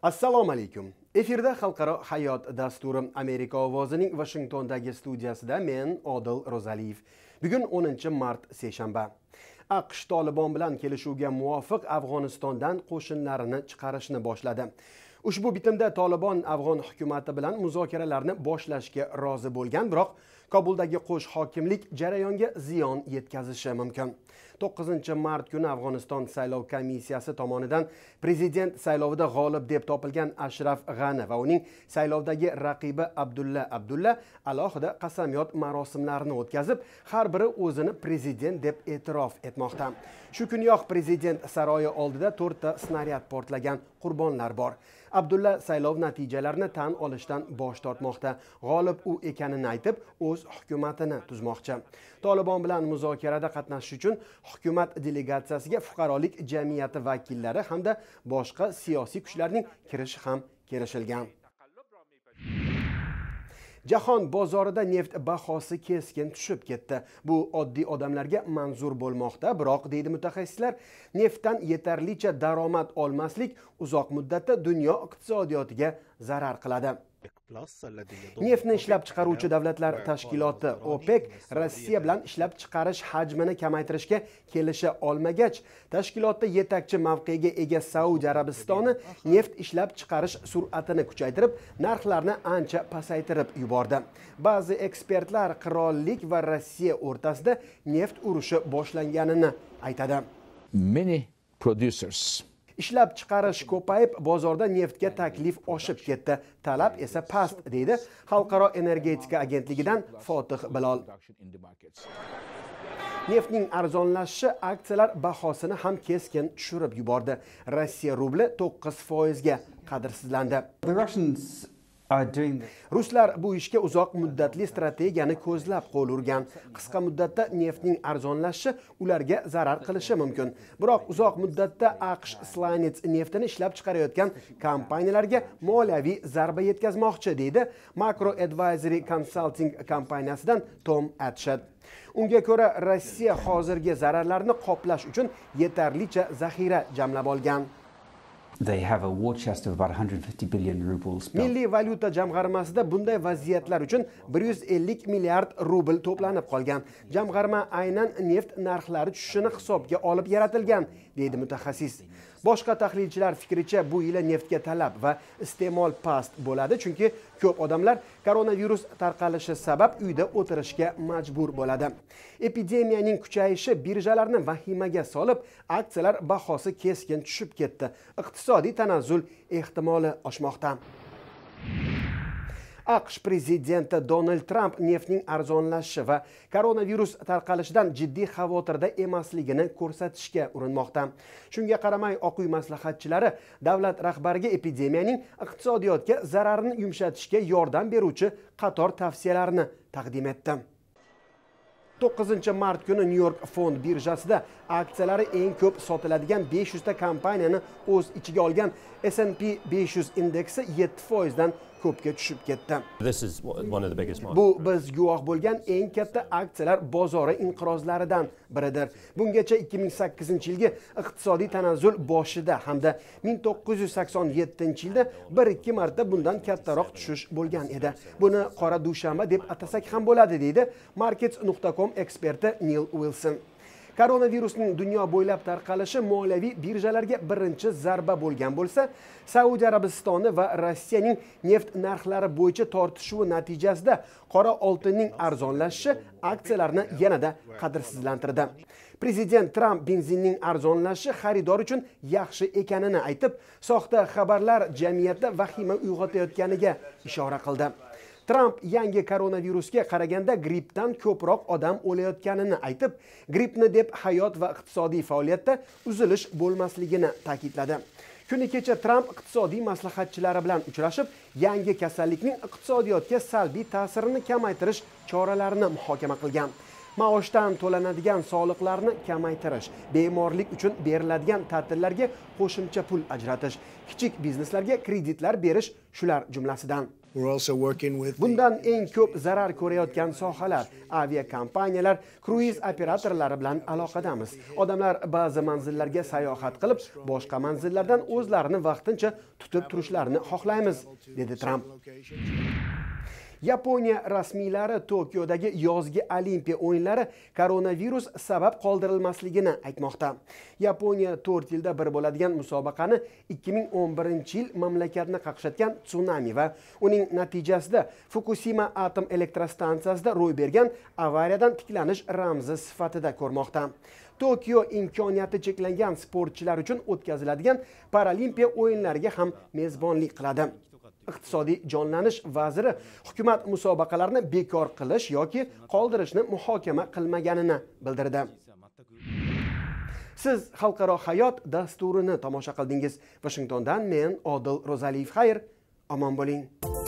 Assalomu alaykum. Efirda Xalqaro hayot dasturi Amerika ovozining Washingtondagi studiyasida men Odil Ro'zaliyev. Bugun 10-mart seshanba. AQSh Tolibon bilan kelishuvga muvofiq Afg'onistondan qo'shinlarini chiqarishni boshladi. Ushbu bitimda Tolibon Afg'on hukumati bilan muzokaralarni boshlashga rozi bo'lgan, biroq Kobuldagi qo'sh hokimlik jarayonga ziyon yetkazishi mumkin. 9-mart kuni Afg'oniston saylov komissiyasi tomonidan prezident saylovida g'olib deb topilgan Ashraf G'ani va uning saylovdagi raqibi Abdulla alohida qasamyod marosimlarini o'tkazib, har biri o'zini prezident deb e'tirof etmoqda. Shu kuniyoq prezident saroyi oldida 4 ta snaryad portlagan, qurbonlar bor. Abdulla saylov natijalarini tan olishdan bosh tortmoqda. G'olib u ekanini aytib, o'z hukumatini tuzmoqchi. Tolibon bilan muzokarada qatnashish uchun hukumat delegatsiyasiga fuqarolik jamiyati vakillari hamda boshqa siyosiy kuchlarning kirishi ham kelishilgan. Jahon bozorida neft bahosi keskin tushib ketdi. Bu oddiy odamlarga manzur bo'lmoqda, biroq deydi mutaxassislar, neftdan yetarlicha daromad olmaslik uzoq muddatda dunyo iqtisodiyotiga zarar qiladi. Neftni ishlab chiqaruvchi davlatlar tashkiloti OPEC Rossiya bilan ishlab chiqarish hajmini kamaytirishga kelisha olmagach, tashkilotda yetakchi mavqega ega Saudiya Arabistoni neft ishlab chiqarish sur'atini kuchaytirib, narxlarni ancha pasaytirib yubordi. Ba'zi ekspertlar qirollik va Rossiya o'rtasida neft urushi boshlanganini aytadi. Many producers Ishlab chiqarish ko'payib, bozorda neftga taklif oshib ketdi, talab esa past, deydi Xalqaro energetika agentligidan Fotih Bilol. Neftning arzonlashishi aksiyalar bahosini ham keskin tushirib yubordi. Rossiya rubli 9% ga qadrsizlandi. Ruslar bu ishga uzoq muddatli strategiyani ko'zlab qo'l urgan. Qisqa muddatda neftning arzonlashishi ularga zarar qilishi mumkin. Biroq uzoq muddatda AQSh Slanets neftini ishlab chiqarayotgan kompaniyalarga moliyaviy zarba yetkazmoqchi, deydi Macro Advisory Consulting kompaniyasidan Tom Atshad. Unga ko'ra, Rossiya hozirgi zararlarni qoplash uchun yetarlicha zaxira jamlab olgan. They have a war chest of about 150 billion rubles. Milliy valyuta jamg'armasida bunday vaziyatlar uchun 150 milliard rubl to'planib qolgan. Jamg'arma aynan neft narxlari tushishini hisobga olib yaratilgan, deydi mutaxassis. Boshqa tahlilchilar fikricha, bu yil neftga talab va iste'mol past bo'ladi, chunki ko'p odamlar koronavirus tarqalishi sabab uyda o'tirishga majbur bo'ladi. Epidemiyaning kuchayishi birjalarni vahimaga solib, aksiyalar bahosi keskin tushib ketdi. Iqtisodiy tanazzul ehtimoli oshmoqda. AQSh prezidenti Donald Trump neftning arzonlashishi va koronavirus tarqalishidan jiddiy xavotirda emasligini ko'rsatishga urinmoqda. Shunga qaramay, Oq uy maslahatchilari davlat rahbariga epidemiyaning iqtisodiyotga zararini yumshatishga yordam beruvchi qator tavsiyalarni taqdim etdi. 9-mart kuni New York fond birjasida aksiyalari eng ko'p sotiladigan 500 ta kompaniyani o'z ichiga olgan S&P 500 indeksi 7% dan ko'pga tushib ketdi. Bu biz guvoh bo'lgan eng katta aksiyalar bozori inqirozlaridan biridir. Bungacha 2008-yilgi iqtisodiy tanazzul boshida hamda 1987-yilda 1-2 marta bundan kattaroq tushish bo'lgan edi. Buni qora dushanba deb atasak ham bo'ladi, deydi Markets.com eksperti Neil Wilson. Koronavirusning dunyo bo'ylab tarqalishi moliyaviy birjalarga birinchi zarba bo'lgan bo'lsa, Saudiya Arabistoni va Rossiyaning neft narxlari bo'yicha tortishuvi natijasida qora oltinning arzonlashishi aksiyalarni yanada qadrsizlantirdi. Prezident Trump benzinning arzonlashishi xaridor uchun yaxshi ekanini aytib, soxta xabarlar jamiyatda vahima uyg'otayotganiga ishora qildi. Trump yangi koronavirusga qaraganda grippdan ko'proq odam o'layotganini aytib, grippni deb hayot va iqtisodiy faoliyatda uzilish bo'lmasligini ta'kidladi. Kuni kecha Trump iqtisodiy maslahatchilari bilan uchrashib, yangi kasallikning iqtisodiyotga salbiy ta'sirini kamaytirish choralarini muhokama qilgan. Maoshdan to'lanadigan soliqlarni kamaytirish, bemorlik uchun beriladigan ta'tillarga qo'shimcha pul ajratish, kichik bizneslarga kreditlar berish shular jumlasidan. Bundan eng ko'p zarar ko'rayotgan sohalar aviakompaniyalar, kruiz operatorlari bilan aloqadamiz. Odamlar ba'zi manzillarga sayohat qilib, boshqa manzillardan o'zlarini vaqtincha tutib turishlarini xohlaymiz, dedi Tramp. Yaponiya rasmiylari Tokiodagi yozgi Olimpiya o'yinlari koronavirus sabab qoldirilmasligini aytmoqda. Yaponiya 4 yilda bir bo'ladigan musobaqani 2011-yil mamlakatni qaqshatgan tsunami va uning natijasida Fukushima atom elektrostansiyasida ro'y bergan avariyadan tiklanish ramzi sifatida ko'rmoqda. Tokio imkoniyati cheklangan sportchilar uchun o'tkaziladigan Paralimpiya o'yinlariga ham mezbonlik qiladi. Iqtisodiy jonlanish vaziri hukumat musobaqalarni bekor qilish yoki qoldirishni muhokama qilmaganini bildirdi. Siz Xalqaro hayot dasturini tomosha qildingiz. Washingtondan men Odil Rozaliyev. Xayr, omon bo'ling.